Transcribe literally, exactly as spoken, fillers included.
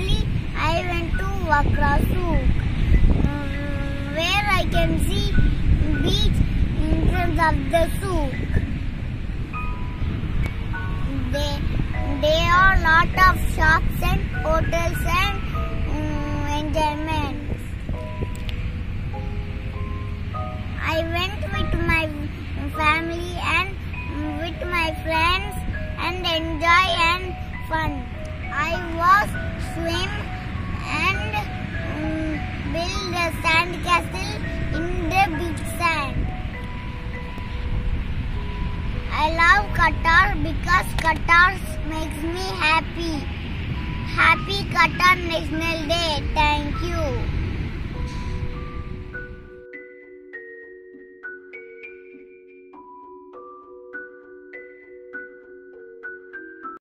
Firstly, I went to Wakra Souk, um, where I can see beach in front of the souk. There, there are lot of shops and hotels and um, enjoyments. I went with my family and with my friends and enjoy and fun. I was swim and um, build a sand castle in the beach sand. I love Qatar because Qatar makes me happy. Happy Qatar National Day. Thank you.